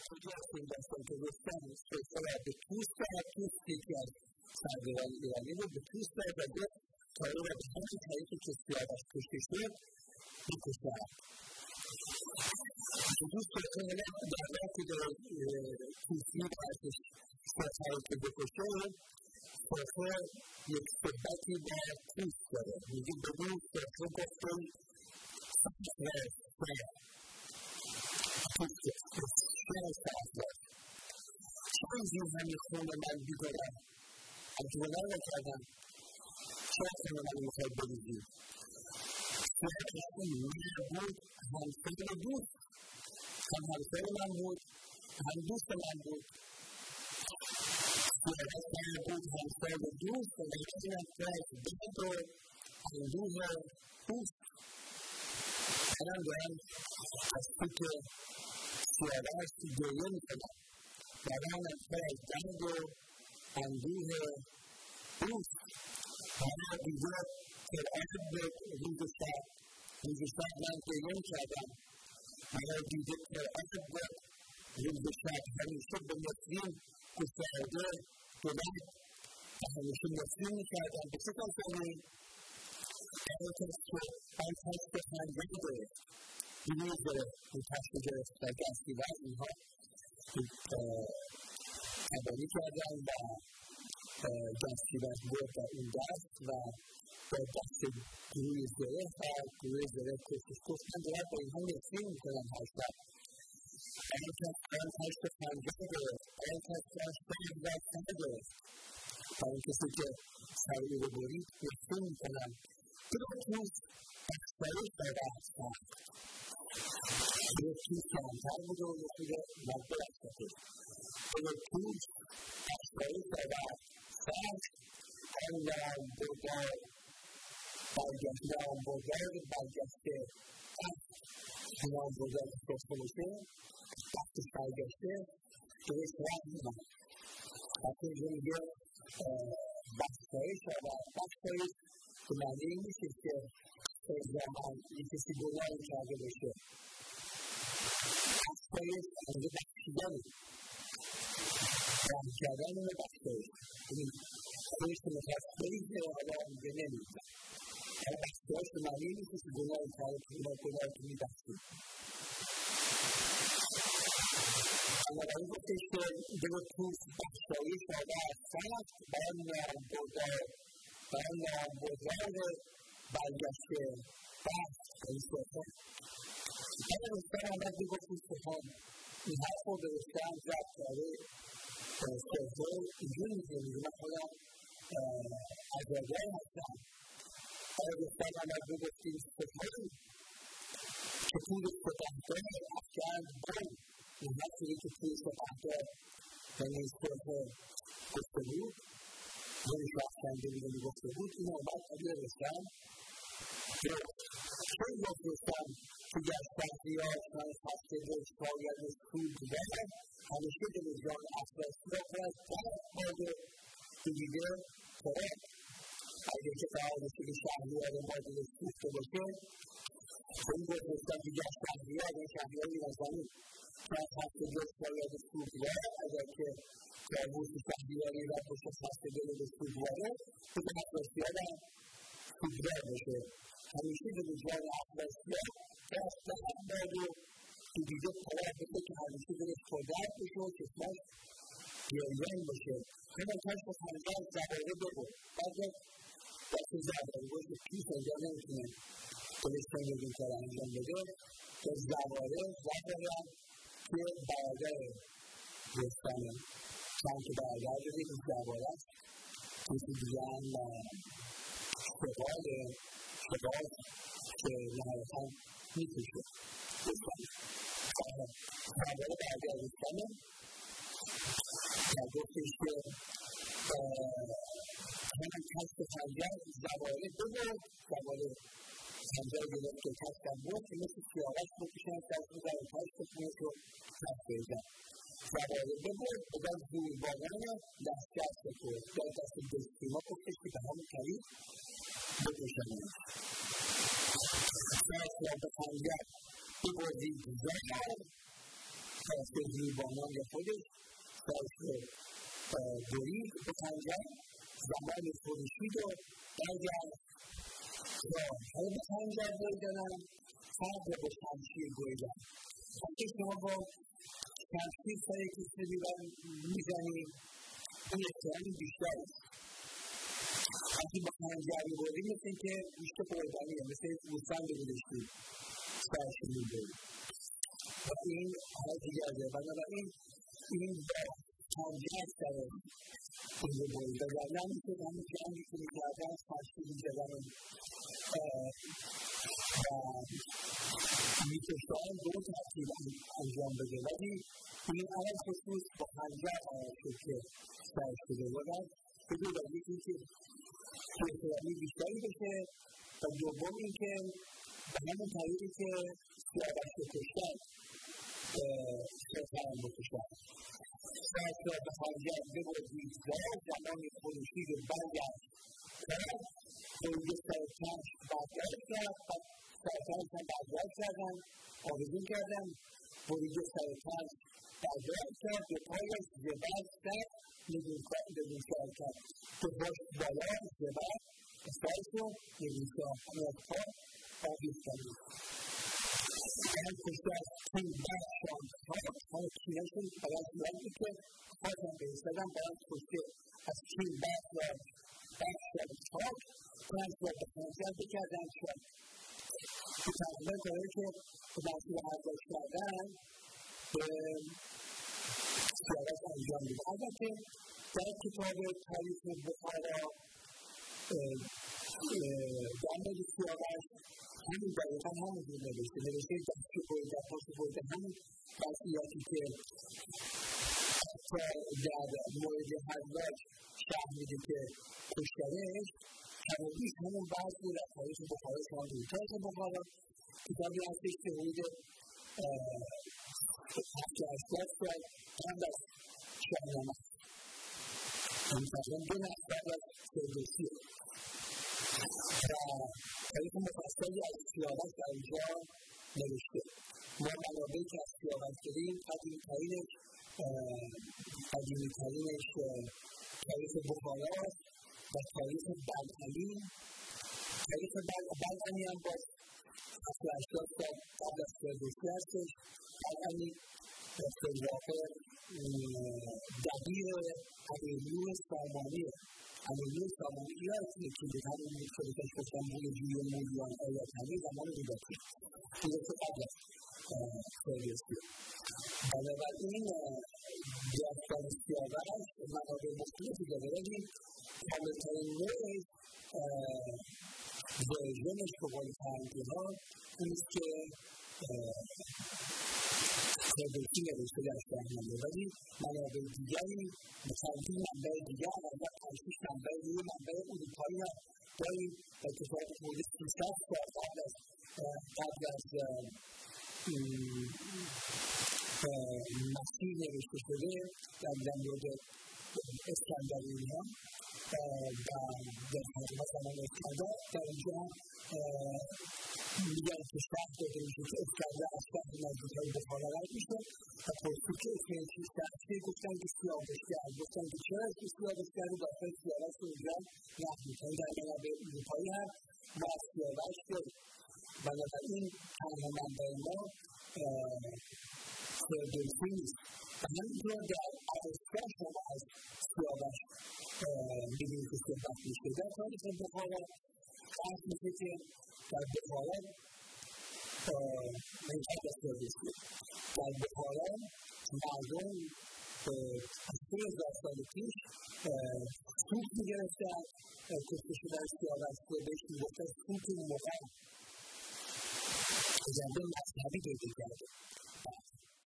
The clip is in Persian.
اینجا این داستان که گفتم سلسله به توست دارد، توست یکی از سرداران ایرانی بود، به توست دارد و به تاریخ و به همین تاریخی که سیاوش کشته شد میکشته هم. دوست سلسله در وقتی که توستی ارزش سلسله که بکشه سلسله یک صحبتی با توست داره، میگه بگو سلسله گفتم چون زیر همی خون من بیدارم هم گناه نکردم چرا خون من میخواد بریزی سیاوش من بود همسر دوست هم همسر من بود هم دوست من بود سیاوش من بود همسر دوست و نکنم فرد درد و اندوه دوست منم دارم از پیک سیاوش گریه میکنم دارم از درد و اندوه دوست منم دیگه قرآن به روز شب من گریه میکردم منم دیگه قرآن به روز شب همیشه به مسلم گسترده دولت و همیشه مسلم میکردم به چه کسانی؟ این کس که آن کس که خنجر گرفت اینوز گرفت این کشت گرفت و گستی و اینها تبانی کردن و گستی و گرفت در این دست و با دست گروه گرفت و گروه گرفت کشش گفت من دارد با اینها نفرین میکنم هر شب آن کس که خنجر گرفت آن کس که شهر و سر گرفت و این کسی که سری رو برید نفرین میکنم توست بخشایی شده هستن توست کمتر بوده و یکی مده رفته توست بخشایی شده هستن آن لامبردار برگشته لامبردار کشته باشه وقتش برگشته درست رفت میدن وقتی اینجا میگه بخشایی شده بخشایی که معنی این نیست که زمان یک کسی گناه کرده باشه بخشایش همونجا بخشیدنه رحم کردن اونه بخشایش این خودش که متاسفهی که حالا میگه نمیده اما بخشایش که معنی این نیست که گناه کرده که گناه که میبخشید اما برای گفتش که دل توست بخشایش شده از سخت برای نامبردار برای نامبردار برگشته بخت این سخن من رستم آمد بگفت این سخن این حرف رو به رستم زد داره سخن اینجور میگه من خودم عجبه هستم رستم آمد بگفت این سخن که توی سپهدار افکند بند این حرفی که توی سپهدار یعنی این سخن گفته بود نمیش افکنده بود و گفته بود این آمد علی رستم چون گفت رستم که گر شهریار من خسته دل شاید سود دارم همیشه دل جان افراستی را کنند درد باده که دیگه ترک اگه که قرار بشه که شهریار ما دل سوخته باشه چون گفت رستم که گر شهریار این شهریاری نزنی من خسته دل شاید سود دارم اگر که کابوس شهریاری را باشه خسته دل به سودواره که به افراسیان هم سودوار باشه همیشه دل جان افراسیان دست هم باید و که دیگه طرف بشه که همیشه دلش خودت بشه و چشمش گریان باشه همه کاش با خنجر زباره بگو بعد دست زباره باشه پیش اینجا نمیتونه دلش نمیدون کار انجام بده به زباره هم که برادر رستمه چند که برادر دارید این زباره است کسی دیگه هم شبال که نهایتا میکشه زباره برادر رستمه و گفتش که همین کشت خنجر زباره بگو زباره خنجر گرفت که کشتم بود که مثل سیاوش بکشن کشت میزن کشت خونش رو کشت بزن زباره بگو بگم زور باغان دستگاه بکن در دست دستیما گفتش که به همون قریب بکشن کشت را به خنجر ببردید زهر کاسه زیربانان خودش سرش رو برید به خنجر زمان فروشید و برگرد حالا به خنجر بریدنم فرق رو به شمشیر بریدن وقتی شما با شمشیر سر کسی میزنید این احترامی بیشتر است وقتی با خنجر میبرید مثل این که بیشتر بریدنیه مثل گوسفند میداشتید سرش میبرید و این حالا دیگرده بنابراین این با خنجر سر این رو برید و در نمیشد همین جنگی که میکردن سرشی میزدن و میکشتان دو ترتیب انجام بده ولی این اول خصوص با خنجر قرار شد که سرش بده بودن به دو دلیل اینکه احترامی بیشتری بشه و دوم اینکه به همون طریقی که سیاوش رو کشتن سرطان بکشتن سرش را به خنجر ببردید و زمان خروشید و برگرد کرد خروج سرطانش برداشت کرد و سرطانش هم برداشت کردن آویزون کردن خروج سرطانش برداشت کرد به پایش زبر زد نگونشار کرد به باش بالا زبر سرش رو نگونشار از پا آویز کرد من کشته از تیم برشان همه کینهشون برای سیاهی که خواستم بایستدن باید کشته از تیم برشان خاک کنش را به خنجر بکردن شد که تقریبا داره که به مسئول برداشت کردن به سیاوش انجام میده البته در کتاب تاریخ بخارا در مورد سیاوش همین دقیقا همونجور نوشته دستی بریده پاشو بریده همین وصیتی که در مورد حلاج شهر میده که کشتنش همونیش همون بعضی رو در تاریخ بخارا شما دید تاریخ بخارا کتابی هستش که حدود 70-80 سال قبل از شاهنامه تقریبا 2 نسل قبل از فردوسیه و تاریخ مفصلی از سیاوش در اینجا نوشته ما منابعی که از سیاوش داریم قدیمی‌ترینش تاریخ بخارا و تاریخ بلخی تاریخ بلخی هم باز 70-80 سال قبل از فردوسی هستش بلخی در واقع دبیر امیرلوی سامانیه امیرلوی سامانی یادتونه که به همون خودش گفتن بوی جوی مولیان آیات همه زمان میداتی دیگه قبل از فردوسی بنابراین داستان سیاوش منابع مختلفی داره ولی کاملترین نوعش ورژنش به قول فرهنگی‌ها اینست که فردوسی نوشته در شاهنامه ولی منابع دیگری چندین منبع دیگر و 5-6 منبع دیگه منبع اروپایی هم داریم و اتفاق حدود 300 سال قبل از مسیح نوشته شده در مورد اسکندریانی ها و در زمان اسکندر در اینجا میگن که شهر داده میشه که اسکندر از شهر نزدیکای بخارا رد میشه و پرسید که اسکندر شهر گفتن که سیاوشگر گفتن که چرا سیاوشگر رو داخل سیاوش رو اینجا نقل میکنن در منابع اروپایی هم ما از سیاوش داریم بنابراین تنها منبع ما فردوسی نیست و همینطور در اوستا شما از سیاوش می‌بینید که صحبت میشه در تاریخ بخارا فرض میشه که در بخارا منطقه از فردوسی در بخارا مردم از 3000 سال پیش سوت می‌گرفتن کشته شدن سیاوش رو بهش می‌گفتن سوت مقام اجنده مذهبی پیدا کرده